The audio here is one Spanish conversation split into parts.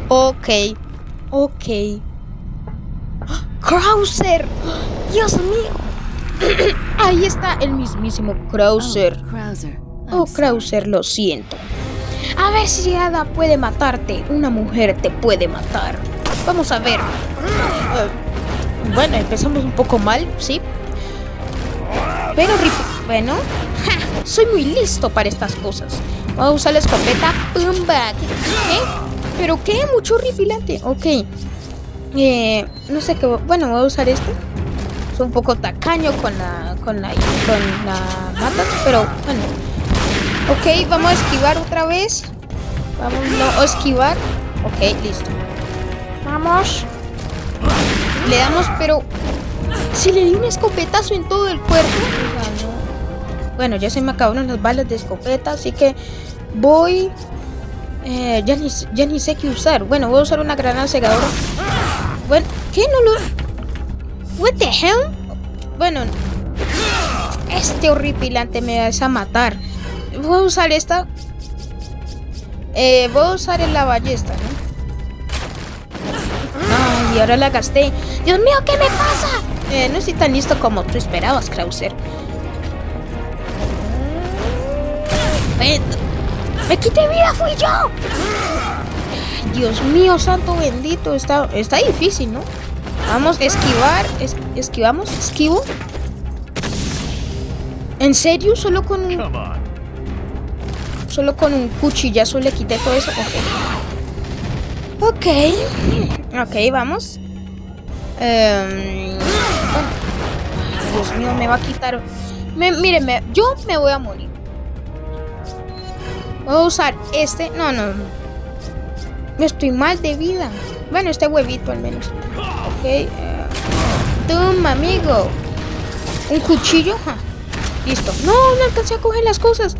Ok. Ok. ¡Krauser! ¡Dios mío! Ahí está el mismísimo Krauser. Oh, Krauser, lo siento. A ver si Ada puede matarte. Una mujer te puede matar. Vamos a ver. Bueno, empezamos un poco mal, ¿sí? Pero, bueno, soy muy listo para estas cosas. Voy a usar la escopeta. ¡Pumba! ¿Qué? ¿Pero qué? Mucho horripilante. Ok. No sé qué... Bueno, voy a usar esto. Es un poco tacaño con la mata, pero bueno. Ok, vamos a esquivar otra vez. Vamos a esquivar. Ok, listo. Vamos. Le damos, pero... Si le di un escopetazo en todo el cuerpo. O sea, no. Bueno, ya se me acabaron las balas de escopeta, así que voy... ya ni sé qué usar. Bueno, voy a usar una granada cegadora. Bueno, ¿qué? No lo... What the hell? Bueno, este horripilante me vas a matar. Voy a usar esta. Voy a usar la ballesta, ¿no? Ay, y ahora la gasté. Dios mío, ¿qué me pasa? No estoy tan listo como tú esperabas, Krauser. ¡Me quité vida! ¡Fui yo! Dios mío, santo bendito. Está difícil, ¿no? Vamos a esquivar. Esquivamos. Esquivo. ¿En serio? Solo con un cuchillazo le quité todo eso. Ok. Ok, vamos. Dios mío, me va a quitar. Míreme, yo me voy a morir. Voy a usar este. No. Estoy mal de vida. Bueno, este huevito al menos. Ok. Toma, amigo. ¿Un cuchillo? Listo. No alcancé a coger las cosas.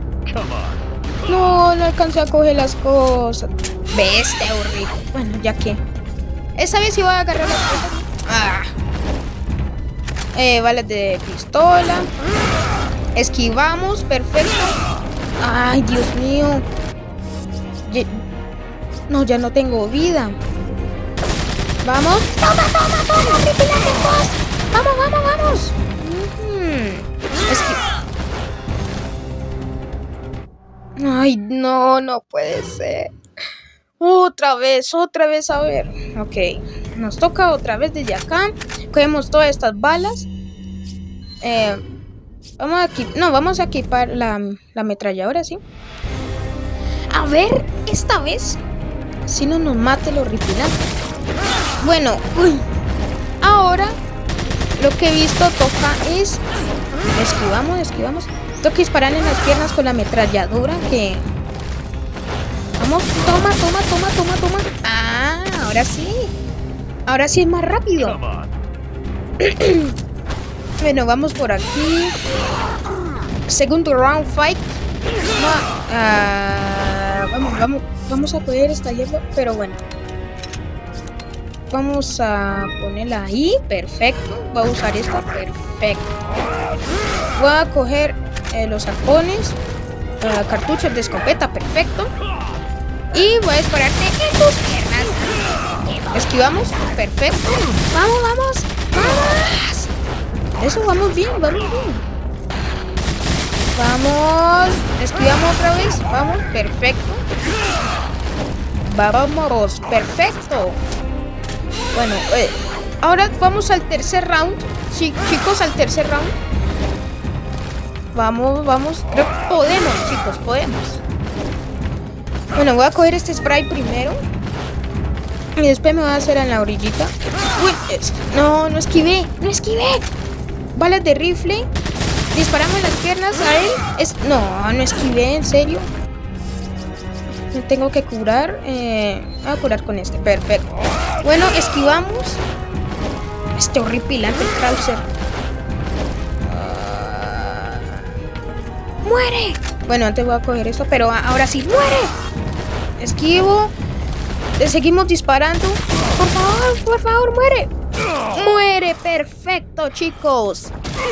No alcancé a coger las cosas. Bestia horrible. Bueno, ya que. Esta vez sí voy a agarrar las cosas. Balas de pistola. Esquivamos, perfecto. Ay, Dios mío. No, ya no tengo vida. Vamos. Toma, horripilante boss. Vamos. Ay, no puede ser. Otra vez, a ver. Ok, nos toca otra vez desde acá. Cogemos todas estas balas. Vamos a equipar la ametralladora, ¿sí? A ver, esta vez si no nos mate el horripilante. Bueno, ahora lo que he visto toca es... Esquivamos. Tengo que disparar en las piernas con la ametralladora que... Vamos, toma. Ah, ahora sí. Ahora sí es más rápido. Bueno, vamos por aquí. Segundo round fight. Vamos a coger esta hierba, pero bueno. Vamos a ponerla ahí, perfecto. Voy a usar esta, perfecto. Voy a coger los arpones, cartuchos de escopeta, perfecto. Y voy a dispararte en tus piernas. Esquivamos, perfecto. Vamos. Eso, vamos bien. Vamos, esquivamos otra vez. Vamos, perfecto. Vamos, perfecto. Bueno, ahora vamos al tercer round. Chicos, al tercer round. Vamos. Creo que podemos, chicos, podemos. Bueno, voy a coger este spray primero. Y después me voy a hacer en la orillita. Uy, no esquivé. Balas de rifle. Disparamos las piernas a él. No esquivé, en serio. Me tengo que curar. Voy a curar con este, perfecto. Bueno, esquivamos. Este horripilante Krauser. ¡Muere! Bueno, antes voy a coger esto, pero ahora sí, ¡muere! Esquivo. Le seguimos disparando. Por favor, muere. Muere, perfecto, chicos.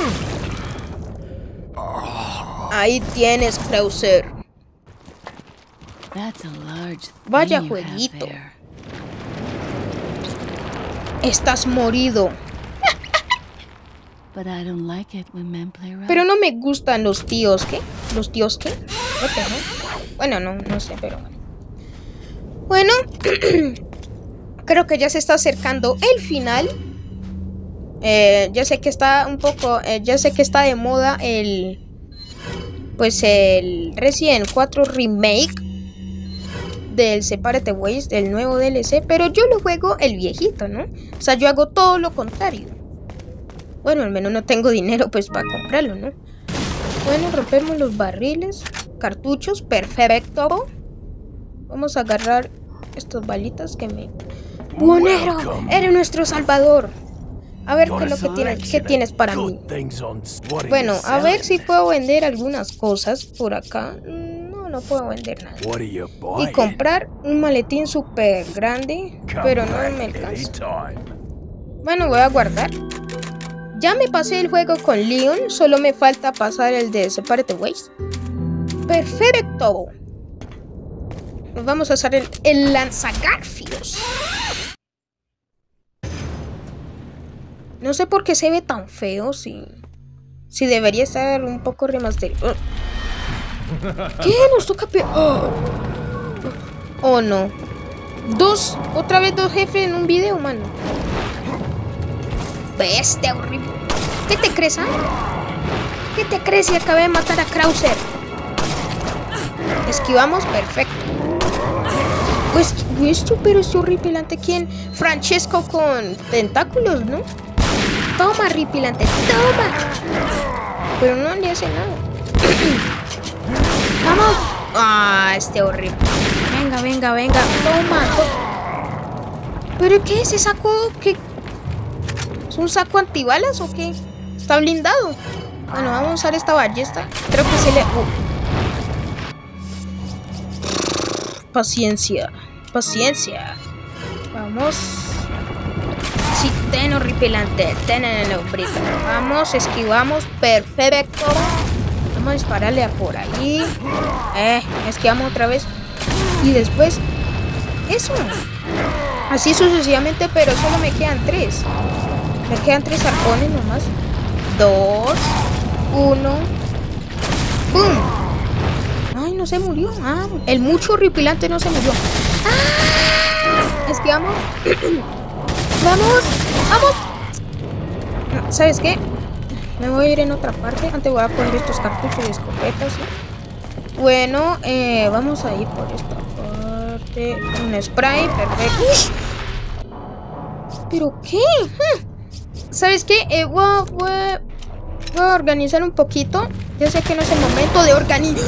Ahí tienes, Krauser. Vaya jueguito. Estás morido. Pero no me gustan los tíos, ¿qué? ¿Los tíos qué? Bueno, no sé, pero bueno. Bueno, creo que ya se está acercando el final. Ya sé que está un poco, ya sé que está de moda el Resident 4 Remake del Separate Ways, del nuevo DLC, pero yo lo juego el viejito, ¿no? O sea, yo hago todo lo contrario. Bueno, al menos no tengo dinero pues para comprarlo, ¿no? Bueno, rompemos los barriles, cartuchos, perfecto. Vamos a agarrar estas balitas que me... ¡Buonero! ¡Eres nuestro salvador! A ver qué es lo que tienes, qué tienes para mí. Bueno, a ver si puedo vender algunas cosas por acá. No puedo vender nada. Y comprar un maletín súper grande, pero no me alcanza. Bueno, voy a guardar. Ya me pasé el juego con Leon, solo me falta pasar el de Separate Ways. ¡Perfecto! Nos vamos a hacer el lanzagarfios. No sé por qué se ve tan feo, si debería estar un poco remasterizado. ¿Qué? Nos toca Oh, no. Otra vez dos jefes en un video, mano. Bestia horrible. ¿Qué te crees, ah? ¿Qué te crees si acabé de matar a Krauser? Esquivamos, perfecto. Pues, pero es horripilante. ¿Quién? Francesco con tentáculos, ¿no? Toma, horripilante, toma. Pero no le hace nada. ¡Vamos! ¡Ah, horrible! Venga. Toma. ¿Pero qué? ¿Ese saco? ¿Qué? ¿Es un saco antibalas o qué? ¿Está blindado? Bueno, vamos a usar esta ballesta. Creo que se le... Paciencia. Vamos. Sí, ten horripilante. Ten en el hombrito. Vamos, esquivamos. Perfecto. Vamos a dispararle a por ahí. Esquivamos otra vez. Y después... Eso. Así sucesivamente, pero solo me quedan 3. Me quedan 3 arcones nomás. 2, 1. ¡Pum! Ay, no se murió. Ah, el mucho horripilante no se murió. ¡Ah! Esquivamos. ¡Vamos! ¿Sabes qué? Me voy a ir en otra parte. Antes voy a poner estos cartuchos y escopetas, ¿sí? Bueno, vamos a ir por esta parte. Un spray, perfecto. ¿Pero qué? ¿Sabes qué? Voy a organizar un poquito. Ya sé que no es el momento de organizar.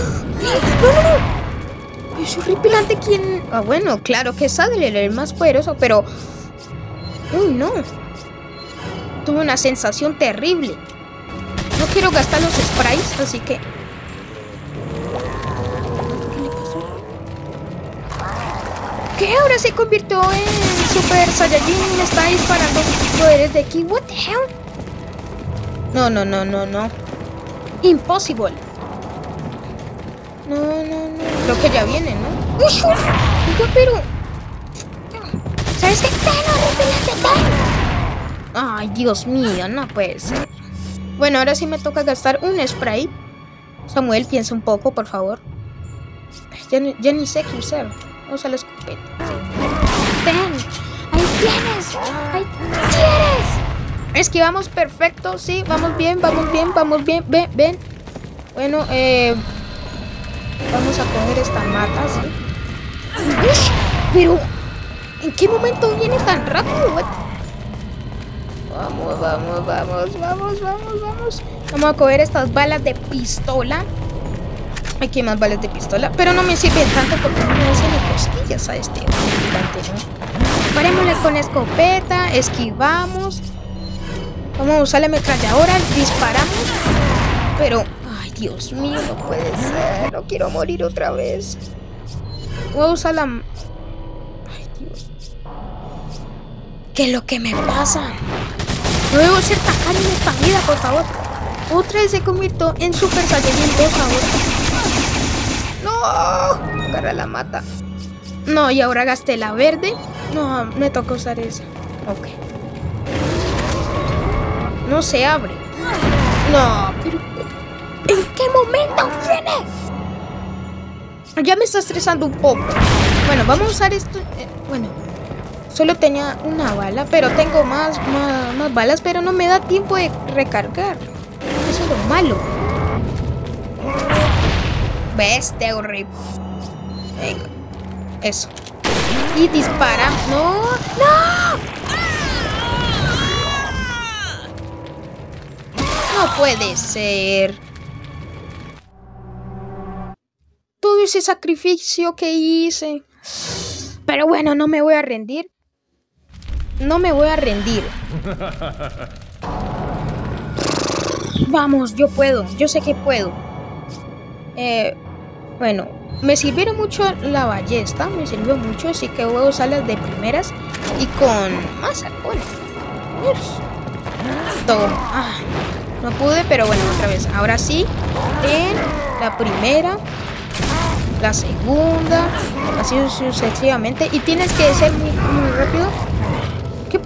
¡No! Es horripilante. ¿Quién? Ah, bueno, claro que es Sadler, el más poderoso, pero... Uy, no. Tuve una sensación terrible. No quiero gastar los sprays, así que... ¿Qué le pasó? ¿Qué? Ahora se convirtió en Super Saiyajin y me está disparando poderes de ki. What the hell? No. Impossible. No. Creo que ya viene, ¿no? ¡Uy, pero! ¿Sabes qué? Ay, Dios mío, no puede ser. Bueno, ahora sí me toca gastar un spray. Samuel, piensa un poco, por favor. Ya ni sé qué usar. Usa la escopeta. Sí. ¡Ten! ¡Ahí tienes! Esquivamos, perfecto. Sí, vamos bien. Ven. Bueno, vamos a coger esta mata, ¿sí? ¡Ush! Pero, ¿en qué momento viene tan rápido? Vamos. Vamos a coger estas balas de pistola. Aquí hay más balas de pistola, pero no me sirven tanto porque no me hacen ni cosquillas a este gigante, ¿no? Parémosle con escopeta, esquivamos. Vamos a usar la ametralladora, disparamos. Pero, ay, Dios mío, no puede ser. No quiero morir otra vez. Voy a usar la... Ay, Dios. ¿Qué es lo que me pasa? No debo ser tacaño en esta vida, por favor. Otra vez se convirtió en Super Saiyajin 2 ahora. ¡No! Agarra la mata. No, y ahora gasté la verde. No, me toca usar esa. Ok. No se abre. No, pero ¿en qué momento viene? Ya me está estresando un poco. Bueno, vamos a usar esto. Bueno, solo tenía una bala, pero tengo más balas, pero no me da tiempo de recargar. Eso es lo malo. Bestia horrible. Venga. Eso. Y dispara. ¡No! ¡No! No puede ser. Todo ese sacrificio que hice. Pero bueno, no me voy a rendir. No me voy a rendir. Vamos, yo puedo. Yo sé que puedo. Bueno, me sirvieron mucho la ballesta. Me sirvió mucho, así que voy a usarlas de primeras. Y con más alcohol. Toma. No pude, pero bueno, otra vez. Ahora sí, en la primera, la segunda, así sucesivamente. Y tienes que ser muy rápido. ¿Qué?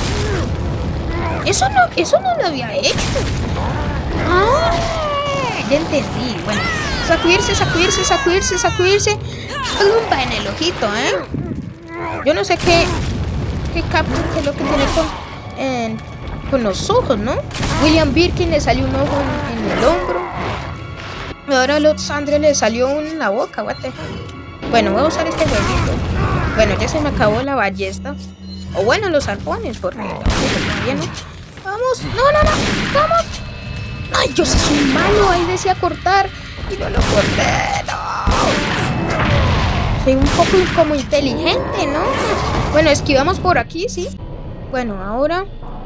Eso no lo había hecho. Ah, ya entendí. Bueno, sacudirse. Pumba en el ojito, Yo no sé qué es lo que tiene con los ojos, ¿no? William Birkin le salió un ojo en el hombro. Ahora a Losandre le salió uno en la boca. What the heck? Bueno, voy a usar este jueguito. Bueno, ya se me acabó la ballesta. O bueno, los arpones, porque todavía no. Vamos. No. Vamos. Ay, yo sí soy malo. Ahí decía cortar. Y no lo corté. No. Soy un poco como inteligente, ¿no? Bueno, esquivamos por aquí, ¿sí? Bueno, ahora...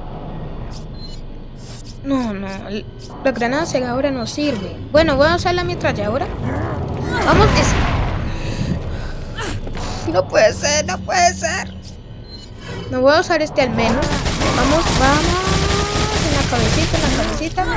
No, la granada cegadora no sirve. Bueno, voy a usar la ametralladora. Vamos, No puede ser. No voy a usar este al menos. Vamos. En la cabecita.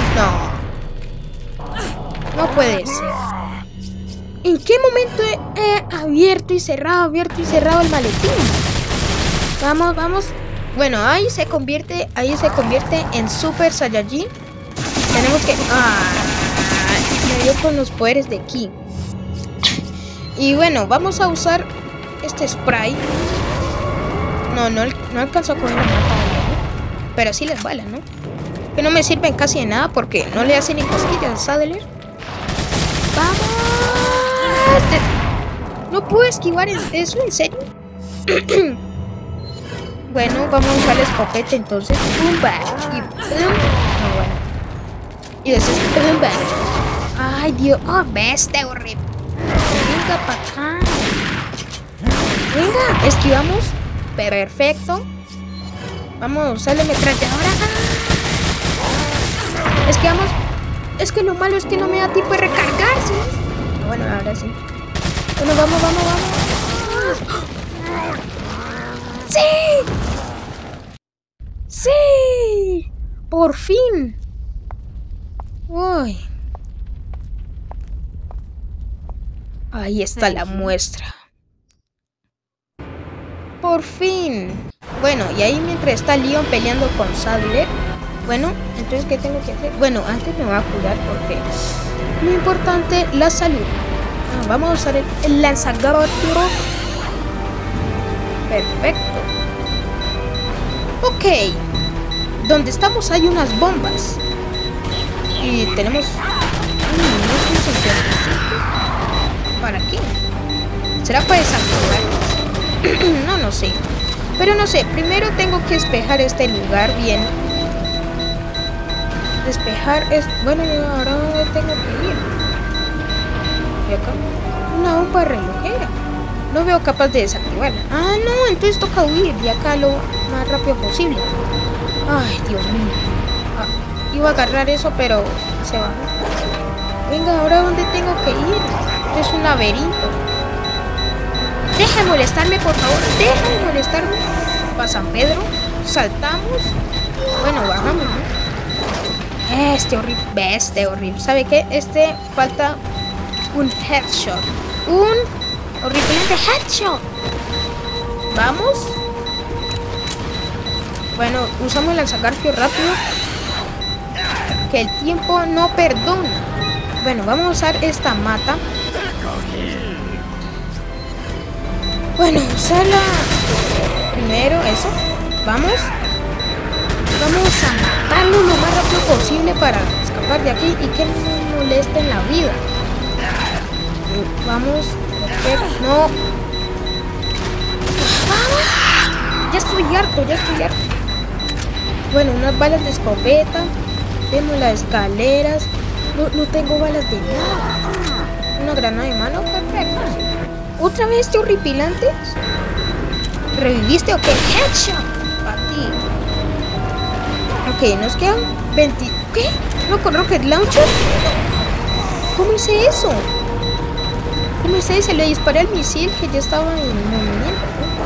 No puede ser. ¿En qué momento he abierto y cerrado el maletín? Vamos. Bueno, ahí se convierte en Super Saiyajin. Tenemos que... me dio con los poderes de Ki. Y bueno, vamos a usar este spray. No alcanzó a coger la mata, ¿no? Pero sí les bala, ¿no? Que no me sirven casi de nada porque no le hacen ni cosquillas a Sadler. ¡Vamos! ¿No puedo esquivar eso? ¿En serio? Bueno, vamos a usar la escopeta entonces. ¡Pumba! Y ¡pum! No, bueno. Y después ¡pumba! ¡Ay, Dios! ¡Oh, bestia horrible! Venga para acá. Venga, esquivamos. Perfecto. Vamos a usar la ametralladora. Esquivamos. Es que lo malo es que no me da tiempo de recargarse. Bueno, ahora sí. Bueno, vamos. ¡Sí! ¡Sí! ¡Por fin! ¡Uy! Ahí está la muestra. ¡Por fin! Bueno, y ahí mientras está Leon peleando con Sadler. Bueno, entonces, ¿qué tengo que hacer? Bueno, antes me voy a curar porque muy importante la salud. Vamos a usar el lanzagarrote. Perfecto. Ok. Donde estamos hay unas bombas. Y tenemos... ¿Para qué? ¿Será para desactivar? No sé. Pero no sé, primero tengo que despejar este lugar bien. Despejar es... Bueno, ahora ¿dónde tengo que ir? ¿Y acá? Una bomba relojera. No veo capaz de desactivarla. Ah, no, entonces toca huir de acá lo más rápido posible. Ay, Dios mío. Iba a agarrar eso, pero se bajó. Venga, ¿ahora dónde tengo que ir? Esto es un laberinto. Deja de molestarme, por favor. Deja de molestarme. Para San Pedro. Saltamos. Bueno, bajamos, ¿no? Este horrible. ¿Sabe qué? Falta un headshot. Un horrible headshot. Vamos. Bueno, usamos el lanzagarfio rápido. que el tiempo no perdona. Bueno, vamos a usar esta mata. Bueno, usarla primero, eso. Vamos a matarlo lo más rápido posible para escapar de aquí y que no nos moleste en la vida. Vamos, no. ¡Vamos! Ya estoy harto. Bueno, unas balas de escopeta. Tenemos las escaleras. No tengo balas de nada. Una granada de mano, perfecto. ¿Otra vez este horripilante? ¿Reviviste o qué? Headshot para ti. Ok, nos quedan 20. ¿Qué? ¿No con Rocket Launcher? ¿Cómo hice eso? Le disparé al misil que ya estaba en movimiento.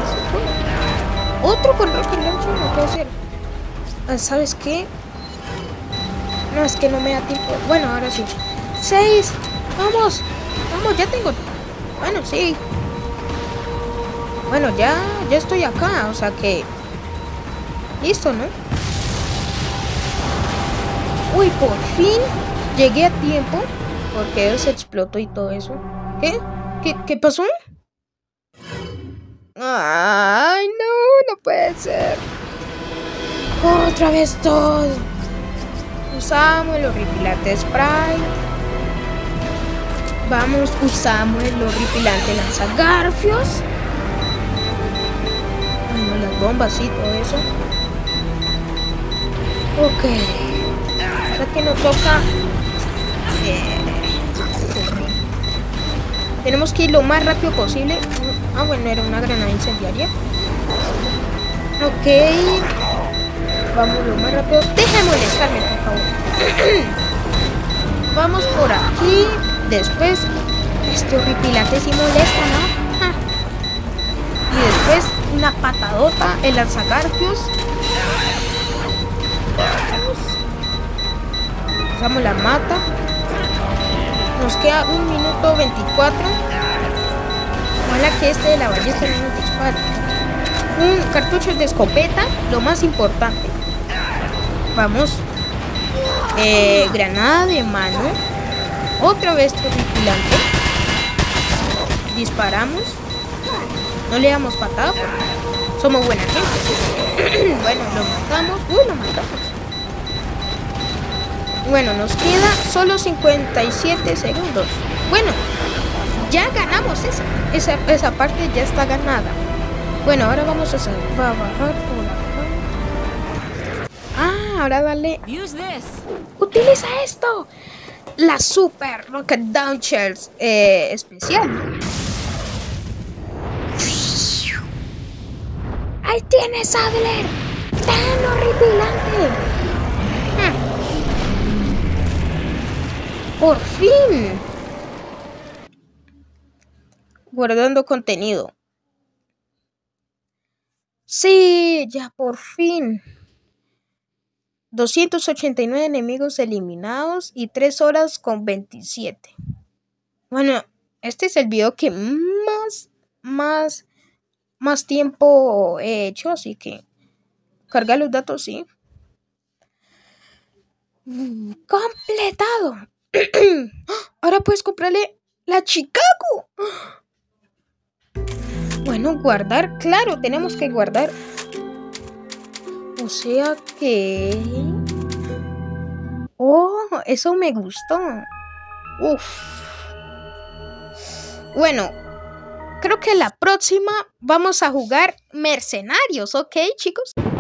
Otro con Rocket Launcher no puede ser. ¿Sabes qué? No, es que no me da tiempo. Bueno, ahora sí. 6. Vamos, ya tengo. Bueno, sí. Bueno, ya estoy acá, o sea que... Listo, ¿no? Uy, por fin llegué a tiempo. Porque se explotó y todo eso. ¿Qué pasó? Ay, no puede ser. Otra vez todo. Usamos el horripilante spray. Usamos el horripilante lanzagarfios. Bueno, las bombas y todo eso. Ok. Ahora que nos toca... tenemos que ir lo más rápido posible. Ah, bueno, era una granada incendiaria. Ok. Vamos lo más rápido. Deja de molestarme, por favor. Vamos por aquí. Después, este horripilante sí molesta, ¿no? Y después, una patadota, el lanzagarfios. Usamos la mata. Nos queda 1 minuto 24. Ojalá que este de la ballesta no nos dispare. Un cartucho de escopeta, lo más importante. Vamos. Granada de mano. Otra vez horripilante. Disparamos. No le damos patada porque somos buena gente. Bueno, lo matamos. Lo matamos. Bueno, nos queda solo 57 segundos. Bueno, ya ganamos esa parte ya está ganada. Bueno, ahora vamos a bajar por acá. Ahora dale. Utiliza esto. La Super Rocket Launchers especial. Ahí tienes, Adler. Tan horripilante. Por fin. Guardando contenido. Sí, ya por fin. 289 enemigos eliminados y 3 horas con 27. Bueno, este es el video que más tiempo he hecho, así que carga los datos, sí. Completado. Ahora puedes comprarle la Chicago. Bueno, guardar. Claro, tenemos que guardar. O sea que... Oh, eso me gustó. Bueno, creo que la próxima vamos a jugar Mercenarios, ¿ok, chicos?